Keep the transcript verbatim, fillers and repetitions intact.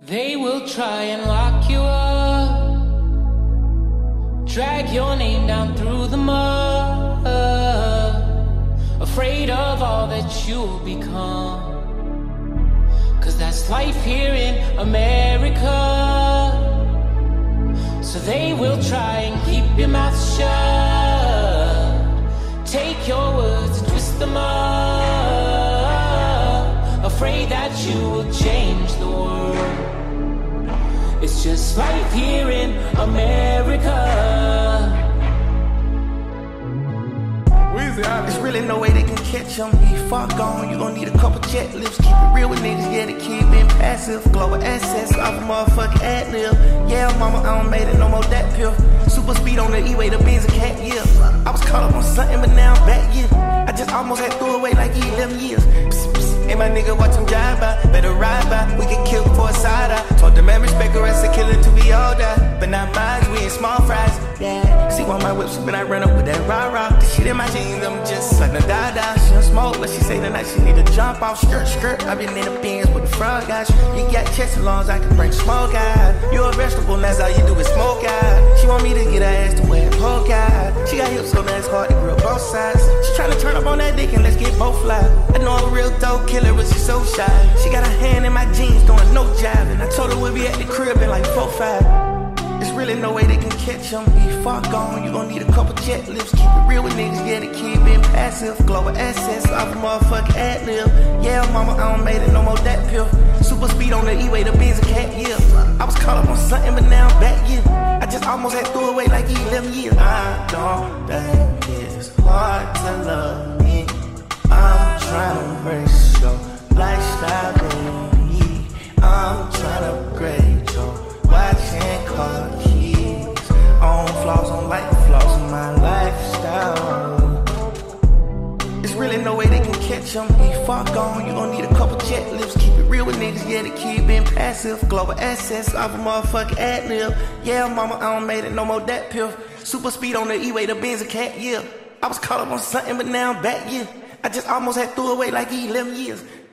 They will try and lock you up, drag your name down through the mud, afraid of all that you'll become. Cause that's life here in America. So they will try and keep your mouth shut, take your words and twist them up, afraid that you will change the world. It's just life here in America. There's really no way they can catch him. He far gone, you gon' need a couple jet lifts. Keep it real with niggas, yeah, the kid been passive. Global assets, off a motherfucking ad lib. Yeah, mama, I don't made it, no more that pill. Super speed on the 𝗿𝗿𝗀𝗶𝗁, yeah. I was caught up on something, but now I'm back, yeah. I just almost had threw away like eleven years. Psst, psst. Ain't my nigga watch him drive by, better ride by. We get killed for a side eye. Told the man respect the rest of killing to be all die. But not mine, we ain't small fries, yeah. See why my whip when I run up with that rah-rah. The shit in my jeans, I'm just like a da-da. She don't smoke, but she say tonight she need to jump off. Skirt, skirt, I been in the bins with the frog guys. You got chest as long as I can bring smoke out. You a vegetable, and that's all you do is smoke out. She want me to get her ass to where it poke out. She got hips so that's hard to grill both sides. She tryna turn up on that dick and let's get both fly. I know I'm a real dope killer, but she so shy. She got her hand in my jeans doing no jive, and I told her we'll be at the crib in like four five. There's really no way they can catch him. He far gone, you gon' need a couple jet lifts. Keep it real with niggas, yeah, the kid been passive. Global assets, off a motherfucking ad lib. Yeah, mama, I don't made it, no more that pill. Super speed on the 𝗿𝗿𝗀𝗋𝗃𝗀𝗃, yeah. I was caught up on something, but now I'm back, yeah. I just almost had threw away like eleven years. I don't think it's hard to love me. I'm trying to embrace your lifestyle, baby. I'm trying to upgrade your watch and car keys. On flaws, on like flaws in my lifestyle. There's really no way they can catch him. He far gone, you gon' need a couple jet lifts. Keep it real with niggas, yeah, the kid been passive. Global assets, off a motherfucking ad lib. Yeah, mama, I don't made it, no more that pill. Super speed on the 𝗿𝗿𝗀𝗋𝗃𝗀𝗃, yeah. I was caught up on something, but now I'm back, yeah. I just almost had threw away like eleven years.